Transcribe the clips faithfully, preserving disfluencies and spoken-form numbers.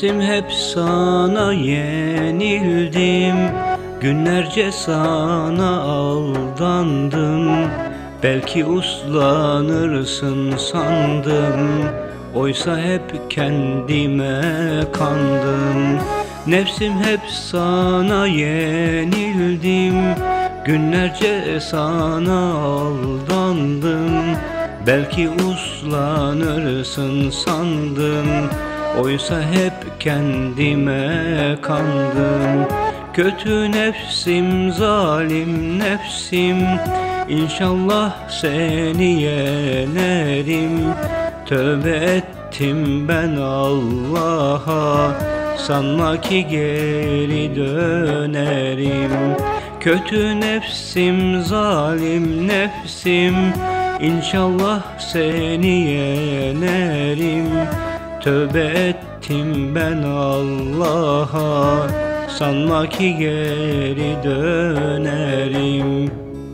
Nefsim hep sana yenildim, günlerce sana aldandım. Belki uslanırsın sandım, oysa hep kendime kandım. Nefsim hep sana yenildim, günlerce sana aldandım. Belki uslanırsın sandım, oysa hep kendime kandım. Kötü nefsim, zalim nefsim, İnşallah seni yenerim. Tövbe ettim ben Allah'a, sanma ki geri dönerim. Kötü nefsim, zalim nefsim, İnşallah seni yenerim. Tövbe ettim ben Allah'a, sanma ki geri dönerim.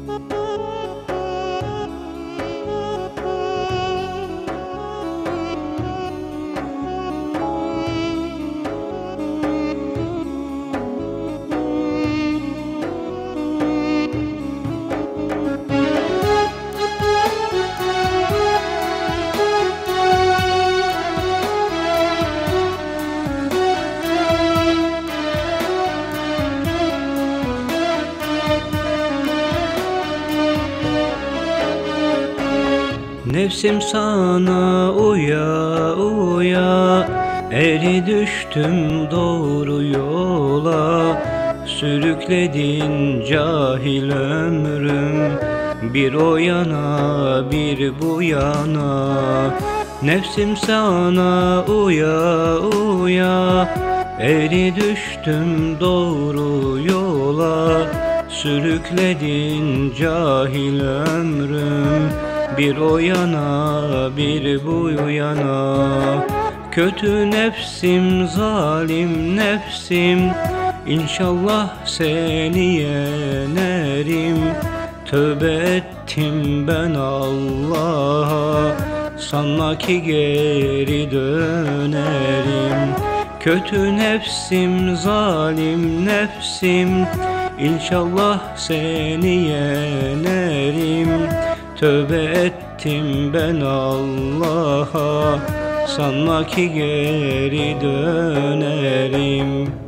Nefsim sana uya uya, eri düştüm doğru yola. Sürükledin cahil ömrüm, bir o yana bir bu yana. Nefsim sana uya uya, eri düştüm doğru yola. Sürükledin cahil ömrüm, bir o yana bir bu yana. Kötü nefsim, zalim nefsim, İnşallah seni yenerim. Tövbe ettim ben Allah'a, sanma ki geri dönerim. Kötü nefsim, zalim nefsim, İnşallah seni yenerim. Tövbe ettim ben Allah'a, sanma ki geri dönerim.